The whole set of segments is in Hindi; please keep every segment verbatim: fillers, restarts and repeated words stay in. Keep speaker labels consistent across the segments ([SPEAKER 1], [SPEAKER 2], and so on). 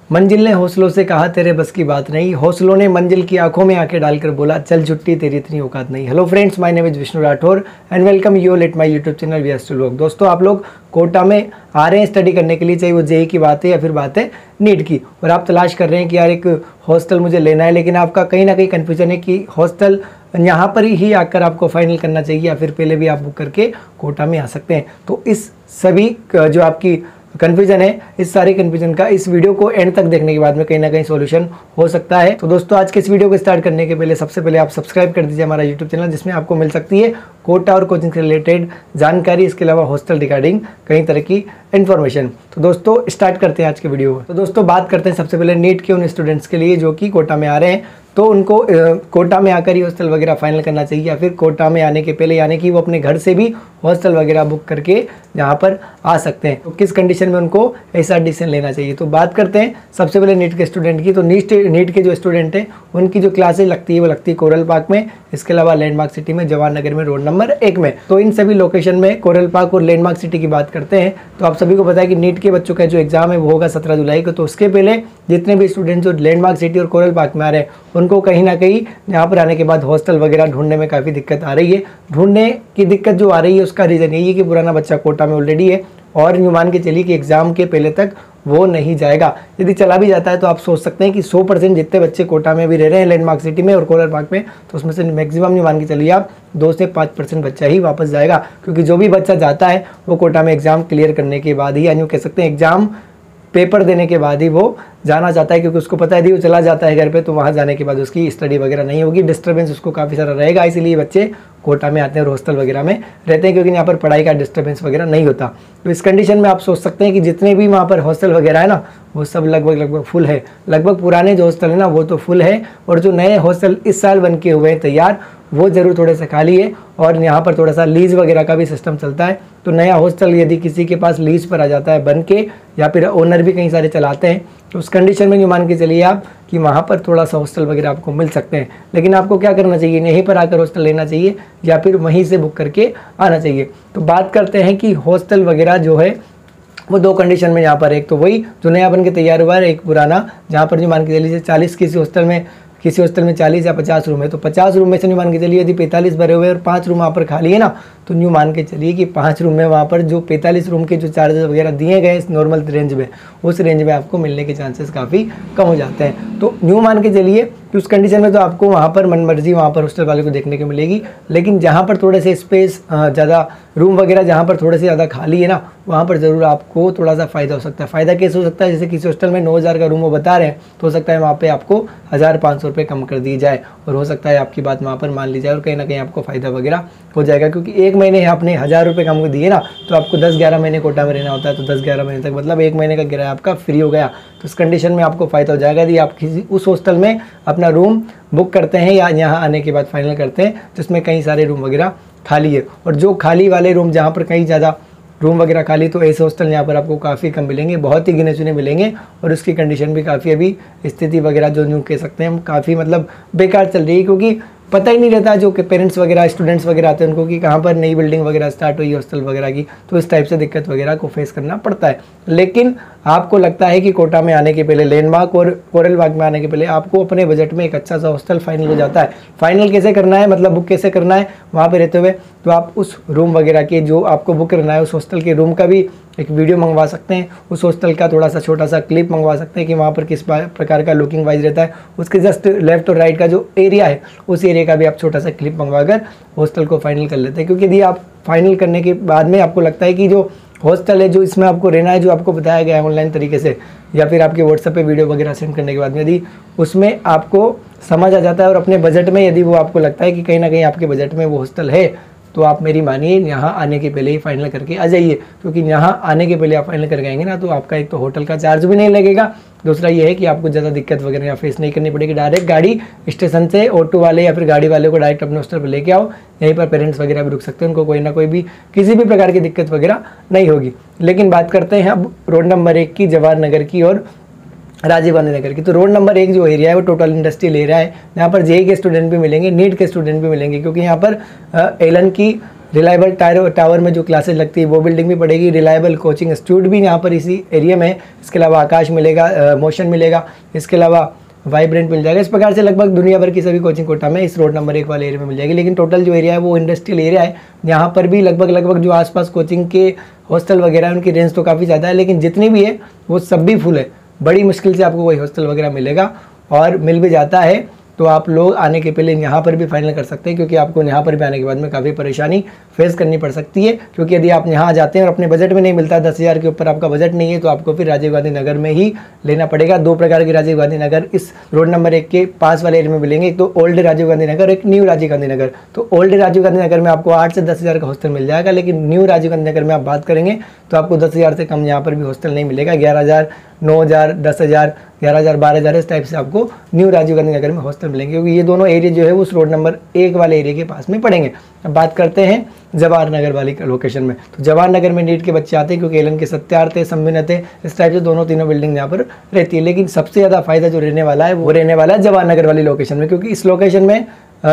[SPEAKER 1] मंजिल ने हौसलों से कहा तेरे बस की बात नहीं, हौसलों ने मंजिल की आंखों में आंखें डालकर बोला चल छुट्टी तेरी इतनी औकात नहीं। Hello friends, my name is Vishnu Rathore and welcome you let my YouTube channel we are still work. दोस्तों, आप लोग कोटा में आ रहे हैं स्टडी करने के लिए, चाहे वो जेई की बात है या फिर बात है नीट की, और आप तलाश कर रहे हैं कि यार एक हॉस्टल मुझे लेना है, लेकिन आपका कहीं ना कहीं कन्फ्यूजन है कि हॉस्टल यहाँ पर ही आकर आपको फाइनल करना चाहिए या फिर पहले भी आप बुक करके कोटा में आ सकते हैं। तो इस सभी जो आपकी कन्फ्यूजन है, इस सारी कन्फ्यूजन का इस वीडियो को एंड तक देखने के बाद में कहीं ना कहीं सॉल्यूशन हो सकता है। तो दोस्तों, आज के इस वीडियो को स्टार्ट करने के पहले सबसे पहले आप सब्सक्राइब कर दीजिए हमारा यूट्यूब चैनल, जिसमें आपको मिल सकती है कोटा और कोचिंग से रिलेटेड जानकारी, इसके अलावा हॉस्टल रिगार्डिंग कई तरह की इन्फॉर्मेशन। तो दोस्तों, स्टार्ट करते हैं आज के वीडियो को। तो दोस्तों, बात करते हैं सबसे पहले नीट के उन स्टूडेंट्स के लिए जो कि कोटा में आ रहे हैं। तो उनको कोटा में आकर ही हॉस्टल वगैरह फाइनल करना चाहिए या फिर कोटा में आने के पहले, यानी कि वो अपने घर से भी हॉस्टल वगैरह बुक करके यहाँ पर आ सकते हैं। तो किस कंडीशन में उनको ऐसा डिसीजन लेना चाहिए, तो बात करते हैं सबसे पहले नीट के स्टूडेंट की। तो नीट नीट के जो स्टूडेंट हैं उनकी जो क्लासेज लगती है वो लगती है कोरल पार्क में, इसके अलावा लैंडमार्क सिटी में, जवाहर नगर में, रोड नंबर एक में। तो इन सभी लोकेशन में कोरल पार्क और लैंडमार्क सिटी की बात करते हैं तो आप सभी को पता है कि नीट के बच्चों का जो एग्जाम है वो होगा सत्रह जुलाई को। तो उसके पहले जितने भी स्टूडेंट जो लैंडमार्क सिटी और कोरल पार्क में आ रहे हैं उनको कहीं ना कहीं यहाँ पर आने के बाद हॉस्टल वगैरह ढूंढने में काफ़ी दिक्कत आ रही है। ढूंढने की दिक्कत जो आ रही है उसका रीज़न यही है कि पुराना बच्चा कोटा में ऑलरेडी है और यूँ मान के चलिए कि एग्ज़ाम के पहले तक वो नहीं जाएगा। यदि चला भी जाता है तो आप सोच सकते हैं कि सौ परसेंट जितने बच्चे कोटा में भी रह रहे हैं लैंडमार्क सिटी में और कोरल पार्क में, तो उसमें से मैक्सिमम नहीं मान के चलिए आप दो से पाँच परसेंट बच्चा ही वापस जाएगा, क्योंकि जो भी बच्चा जाता है वो कोटा में एग्ज़ाम क्लियर करने के बाद ही, यानी कह सकते हैं एग्ज़ाम पेपर देने के बाद ही वो जाना चाहता है, क्योंकि उसको पता है यदि वो चला जाता है घर पे तो वहाँ जाने के बाद उसकी स्टडी वगैरह नहीं होगी, डिस्टर्बेंस उसको काफ़ी सारा रहेगा। इसीलिए बच्चे कोटा में आते हैं और हॉस्टल वगैरह में रहते हैं, क्योंकि यहाँ पर पढ़ाई का डिस्टर्बेंस वगैरह नहीं होता। तो इस कंडीशन में आप सोच सकते हैं कि जितने भी वहाँ पर हॉस्टल वगैरह है ना वो सब लगभग लगभग फुल है। लगभग पुराने जो हॉस्टल है ना वो तो फुल है, और जो नए हॉस्टल इस साल बन के हुए हैं तैयार वो ज़रूर थोड़े से खाली है, और यहाँ पर थोड़ा सा लीज वगैरह का भी सिस्टम चलता है। तो नया हॉस्टल यदि किसी के पास लीज पर आ जाता है बन के, या फिर ओनर भी कई सारे चलाते हैं, तो उस कंडीशन में जो मान के चलिए आप कि वहाँ पर थोड़ा सा हॉस्टल वगैरह आपको मिल सकते हैं। लेकिन आपको क्या करना चाहिए, यहीं पर आकर हॉस्टल लेना चाहिए या फिर वहीं से बुक करके आना चाहिए। तो बात करते हैं कि हॉस्टल वगैरह जो है वो दो कंडीशन में यहाँ पर, एक तो वही जो नया बन के तैयार हुआ है, एक पुराना जहाँ पर जो मान के चलिए चालीस किसी हॉस्टल में किसी हॉस्टल में चालीस या पचास रूम है, तो पचास रूम में से न्यू मान के चलिए यदि पैंतालीस भरे हुए और पाँच रूम वहाँ पर खाली है ना, तो न्यू मान के चलिए कि पाँच रूम में वहाँ पर जो पैंतालीस रूम के जो चार्जेस वगैरह दिए गए इस नॉर्मल रेंज में, उस रेंज में आपको मिलने के चांसेस काफ़ी कम हो जाते हैं। तो न्यू मान के चलिए कि उस कंडीशन में तो आपको वहाँ पर मनमर्जी वहाँ पर हॉस्टल वाले को देखने को मिलेगी, लेकिन जहाँ पर थोड़े से स्पेस ज़्यादा रूम वगैरह जहाँ पर थोड़े से ज़्यादा खाली है ना, वहाँ पर ज़रूर आपको थोड़ा सा फ़ायदा हो सकता है। फ़ायदा कैसे हो सकता है, जैसे किसी हॉस्टल में नौ हज़ार का रूम वो बता रहे हैं तो हो सकता है वहाँ पे आपको हज़ार पाँच सौ रुपये कम कर दिए जाए, और हो सकता है आपकी बात वहाँ पर मान ली जाए और कहीं ना कहीं आपको फ़ायदा वगैरह हो जाएगा। क्योंकि एक महीने आपने हज़ार रुपये कम दिए ना, तो आपको दस ग्यारह महीने कोटा में रहना होता है, तो दस ग्यारह महीने तक मतलब एक महीने का किराया आपका फ्री हो गया। तो इस कंडीशन में आपको फ़ायदा हो जाएगा यदि आप किसी उस हॉस्टल में अपना रूम बुक करते हैं या यहाँ आने के बाद फाइनल करते हैं, जिसमें कई सारे रूम वगैरह खाली है। और जो खाली वाले रूम जहाँ पर कहीं ज़्यादा रूम वगैरह खाली, तो ऐसे हॉस्टल यहाँ पर आपको काफ़ी कम मिलेंगे, बहुत ही गिने चुने मिलेंगे, और उसकी कंडीशन भी काफ़ी अभी स्थिति वगैरह जो यूँ कह सकते हैं हम काफ़ी मतलब बेकार चल रही है, क्योंकि पता ही नहीं रहता जो कि पेरेंट्स वगैरह स्टूडेंट्स वगैरह आते हैं उनको कि कहाँ पर नई बिल्डिंग वगैरह स्टार्ट हुई हॉस्टल वगैरह की, तो इस टाइप से दिक्कत वगैरह को फेस करना पड़ता है। लेकिन आपको लगता है कि कोटा में आने के पहले, लैंडमार्क और कोरल बाग में आने के पहले आपको अपने बजट में एक अच्छा सा हॉस्टल फाइनल हो जाता है। फाइनल कैसे करना है, मतलब बुक कैसे करना है वहाँ पे रहते हुए, तो आप उस रूम वगैरह के जो आपको बुक करना है उस हॉस्टल के रूम का भी एक वीडियो मंगवा सकते हैं, उस हॉस्टल का थोड़ा सा छोटा सा क्लिप मंगवा सकते हैं कि वहाँ पर किस प्रकार का लुकिंग वाइज रहता है, उसके जस्ट लेफ्ट और राइट का जो एरिया है उस एरिया का भी आप छोटा सा क्लिप मंगवा कर हॉस्टल को फाइनल कर लेते हैं। क्योंकि यदि आप फाइनल करने के बाद में आपको लगता है कि जो हॉस्टल है जो इसमें आपको रहना है, जो आपको बताया गया है ऑनलाइन तरीके से या फिर आपके व्हाट्सएप पे वीडियो वगैरह सेंड करने के बाद में यदि उसमें आपको समझ आ जाता है और अपने बजट में यदि वो आपको लगता है कि कहीं ना कहीं आपके बजट में वो हॉस्टल है, तो आप मेरी मानिए यहाँ आने के पहले ही फाइनल करके आ जाइए। क्योंकि यहाँ आने के पहले आप फाइनल करके आएंगे ना, तो आपका एक तो होटल का चार्ज भी नहीं लगेगा, दूसरा ये है कि आपको ज़्यादा दिक्कत वगैरह फेस नहीं करनी पड़ेगी। डायरेक्ट गाड़ी स्टेशन से ऑटो वाले या फिर गाड़ी वाले को डायरेक्ट अपने हॉस्टल पर लेके आओ, यहीं पर पेरेंट्स वगैरह भी रुक सकते हैं, उनको कोई ना कोई भी किसी भी प्रकार की दिक्कत वगैरह नहीं होगी। लेकिन बात करते हैं अब रोड नंबर एक की, जवाहर नगर की और राजीव गांधी नगर की। तो रोड नंबर एक जो एरिया है वो टोटल इंडस्ट्रियल एरिया है, यहाँ पर जेई के स्टूडेंट भी मिलेंगे, नीट के स्टूडेंट भी मिलेंगे, क्योंकि यहाँ पर एलन की रिलायबल टावर टावर में जो क्लासेज लगती है वो बिल्डिंग भी पड़ेगी, रिलायबल कोचिंग इंस्टीट्यूट भी यहाँ पर इसी एरिया में है। इसके अलावा आकाश मिलेगा, मोशन मिलेगा, इसके अलावा वाइब्रेंट मिल जाएगा। इस प्रकार से लगभग दुनिया भर की सभी कोचिंग कोटा में इस रोड नंबर एक वाले एरिया में मिल जाएगी। लेकिन टोटल जो एरिया है वो इंडस्ट्रियल एरिया है, यहाँ पर भी लगभग लगभग जो आसपास कोचिंग के हॉस्टल वगैरह है उनकी रेंज तो काफ़ी ज़्यादा है, लेकिन जितनी भी है वो सब भी फुल है। बड़ी मुश्किल से आपको कोई हॉस्टल वगैरह मिलेगा, और मिल भी जाता है तो आप लोग आने के पहले यहाँ पर भी फाइनल कर सकते हैं, क्योंकि आपको यहाँ पर भी आने के बाद में काफ़ी परेशानी फेस करनी पड़ सकती है। क्योंकि यदि आप यहाँ आ जाते हैं और अपने बजट में नहीं मिलता, दस हज़ार के ऊपर आपका बजट नहीं है, तो आपको फिर राजीव गांधी नगर में ही लेना पड़ेगा। दो प्रकार के राजीव गांधी नगर इस रोड नंबर एक के पास वाले एरिया में मिलेंगे, एक तो ओल्ड राजीव गांधी नगर, एक न्यू राजीव गांधी नगर। तो ओल्ड राजीव गांधी नगर में आपको आठ से दस हज़ार का हॉस्टल मिल जाएगा, लेकिन न्यू राजीव गांधी नगर में आप बात करेंगे तो आपको दस हज़ार से कम यहाँ पर भी हॉस्टल नहीं मिलेगा। ग्यारह हज़ार नौ हज़ार दस हज़ार ग्यारह हज़ार बारह हज़ार इस टाइप से आपको न्यू राजीव गांधी नगर में हॉस्टल मिलेंगे, क्योंकि ये दोनों एरिया जो है वो उस रोड नंबर एक वाले एरिया के पास में पड़ेंगे। अब बात करते हैं जवाहर नगर वाली लोकेशन में। तो जवाहर नगर में नीट के बच्चे आते हैं, क्योंकि एलन के सत्यार्थ है, संविनत है, इस टाइप से दोनों तीनों बिल्डिंग यहाँ पर रहती है। लेकिन सबसे ज़्यादा फायदा जो रहने वाला है वो रहने वाला है जवाहर नगर वाली लोकेशन में, क्योंकि इस लोकेशन में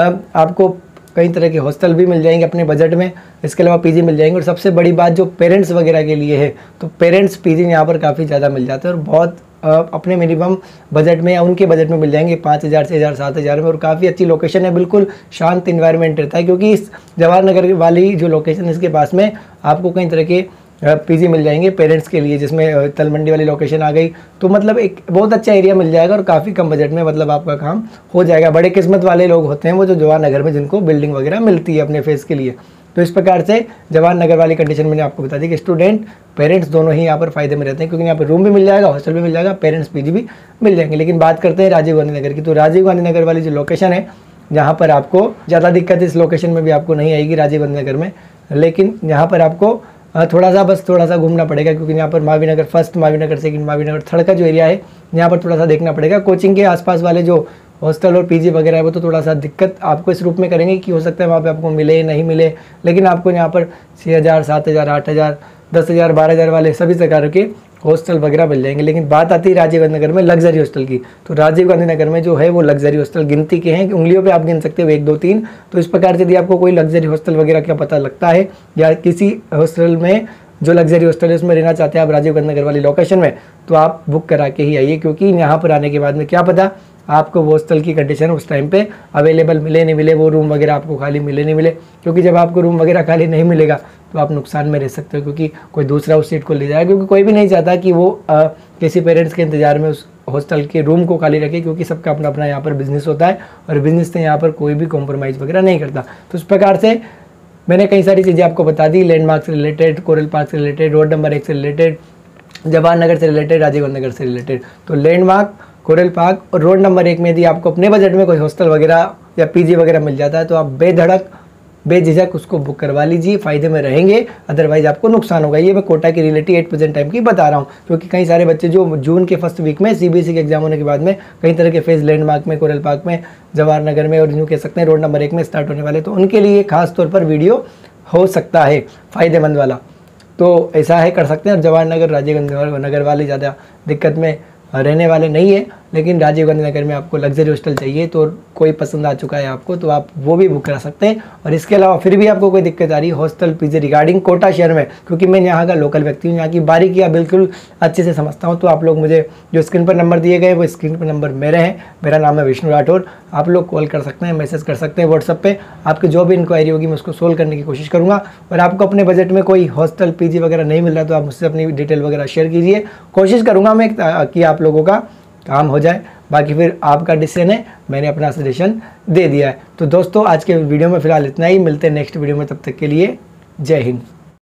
[SPEAKER 1] आपको कई तरह के हॉस्टल भी मिल जाएंगे अपने बजट में, इसके अलावा पीजी मिल जाएंगे। और सबसे बड़ी बात जो पेरेंट्स वगैरह के लिए है, तो पेरेंट्स पीजी यहाँ पर काफ़ी ज़्यादा मिल जाते हैं, और बहुत अपने मिनिमम बजट में या उनके बजट में मिल जाएंगे पाँच हज़ार छः हज़ार सात हज़ार में। और काफ़ी अच्छी लोकेशन है, बिल्कुल शांत इन्वायरमेंट रहता है, क्योंकि इस जवाहर नगर वाली जो लोकेशन है इसके पास में आपको कई तरह के पीजी मिल जाएंगे पेरेंट्स के लिए, जिसमें तलमंडी वाली लोकेशन आ गई। तो मतलब एक बहुत अच्छा एरिया मिल जाएगा, और काफ़ी कम बजट में मतलब आपका काम हो जाएगा। बड़े किस्मत वाले लोग होते हैं वो जो जवाहर नगर में जिनको बिल्डिंग वगैरह मिलती है अपने फेस के लिए। तो इस प्रकार से जवाहर नगर वाली कंडीशन मैंने आपको बता दी कि स्टूडेंट पेरेंट्स दोनों ही यहाँ पर फायदे में रहते हैं, क्योंकि यहाँ पर रूम भी मिल जाएगा, हॉस्टल भी मिल जाएगा, पेरेंट्स पीजी भी मिल जाएंगे। लेकिन बात करते हैं राजीव गांधी नगर की। तो राजीव गांधी नगर वाली जो लोकेशन है, यहाँ पर आपको ज़्यादा दिक्कत इस लोकेशन में भी आपको नहीं आएगी राजीव गांधी नगर में, लेकिन यहाँ पर आपको थोड़ा सा बस थोड़ा सा घूमना पड़ेगा, क्योंकि यहाँ पर Mahavir Nagar first, Mahavir Nagar second, Mahavir Nagar third का जो एरिया है यहाँ पर थोड़ा सा देखना पड़ेगा। कोचिंग के आसपास वाले जो हॉस्टल और पीजी वगैरह है वो तो थोड़ा सा दिक्कत आपको इस रूप में करेंगे कि हो सकता है वहाँ पे आपको मिले नहीं मिले, लेकिन आपको यहाँ पर छः हज़ार सात हज़ार आठ हज़ार दस हज़ार बारह हज़ार वाले सभी प्रकार के हॉस्टल वगैरह मिल जाएंगे। लेकिन बात आती है राजीव गांधी नगर में लग्जरी हॉस्टल की। तो राजीव गांधी नगर में जो है वो लग्जरी हॉस्टल गिनती के हैं, उंगलियों पे आप गिन सकते हो एक दो तीन। तो इस प्रकार से यदि आपको कोई लग्जरी हॉस्टल वगैरह का पता लगता है, या किसी हॉस्टल में जो लग्जरी हॉस्टल है उसमें रहना चाहते हैं आप राजीव गांधी नगर वाली लोकेशन में, तो आप बुक करा के ही आइए, क्योंकि यहाँ पर आने के बाद में क्या पता आपको वो हॉस्टल की कंडीशन उस टाइम पे अवेलेबल मिले नहीं मिले, वो रूम वगैरह आपको खाली मिले नहीं मिले। क्योंकि जब आपको रूम वगैरह खाली नहीं मिलेगा तो आप नुकसान में रह सकते हो, क्योंकि कोई दूसरा उस सीट को ले जाएगा, क्योंकि कोई भी नहीं चाहता कि वो आ, किसी पेरेंट्स के इंतजार में उस हॉस्टल के रूम को खाली रखे, क्योंकि सबका अपना अपना यहाँ पर बिजनेस होता है, और बिजनेस से यहाँ पर कोई भी कॉम्प्रोमाइज़ वगैरह नहीं करता। तो इस प्रकार से मैंने कई सारी चीज़ें आपको बता दी, लैंडमार्क से रिलेटेड, कोरल पार्क से रिलेटेड, रोड नंबर एक से रिलेटेड, जवाहर नगर से रिलेटेड, राजीव गांधी नगर से रिलेटेड। तो लैंडमार्क, कोरल पार्क और रोड नंबर एक में यदि आपको अपने बजट में कोई हॉस्टल वगैरह या पीजी वगैरह मिल जाता है तो आप बेधड़क बेझिझक उसको बुक करवा लीजिए, फ़ायदे में रहेंगे, अदरवाइज आपको नुकसान होगा। ये मैं कोटा की रिलेटिव एट परसेंट टाइम की बता रहा हूँ, क्योंकि कई सारे बच्चे जो जून के फर्स्ट वीक में सीबीएसई के एग्जाम होने के बाद में कई तरह के फेज लैंडमार्क में, कोरल पार्क में, जवाहर नगर में और यूँ कह सकते हैं रोड नंबर एक में स्टार्ट होने वाले, तो उनके लिए खास तौर पर वीडियो हो सकता है फ़ायदेमंद वाला। तो ऐसा है कर सकते हैं। और जवाहर नगर, राजीव गांधी नगर वाले ज़्यादा दिक्कत में रहने वाले नहीं है, लेकिन राजीव गांधी नगर में आपको लग्जरी हॉस्टल चाहिए तो कोई पसंद आ चुका है आपको तो आप वो भी बुक करा सकते हैं। और इसके अलावा फिर भी आपको कोई दिक्कत आ रही है हॉस्टल पीजी रिगार्डिंग कोटा शहर में, क्योंकि मैं यहाँ का लोकल व्यक्ति हूँ, यहाँ की बारीकियाँ बिल्कुल अच्छे से समझता हूँ, तो आप लोग मुझे जो स्क्रीन पर नंबर दिए गए वो स्क्रीन पर नंबर मेरे हैं, मेरा नाम है विष्णु राठौर। आप लोग कॉल कर सकते हैं, मैसेज कर सकते हैं व्हाट्सअप पे, आपकी जो भी इंक्वायरी होगी मैं उसको सोल्व करने की कोशिश करूँगा। और आपको अपने बजट में कोई हॉस्टल पीजी वगैरह नहीं मिल रहा तो आप मुझसे अपनी डिटेल वगैरह शेयर कीजिए, कोशिश करूँगा मैं कि आप लोगों का काम हो जाए। बाकी फिर आपका डिसीजन है, मैंने अपना सजेशन दे दिया है। तो दोस्तों आज के वीडियो में फिलहाल इतना ही, मिलते हैं नेक्स्ट वीडियो में, तब तक के लिए जय हिंद।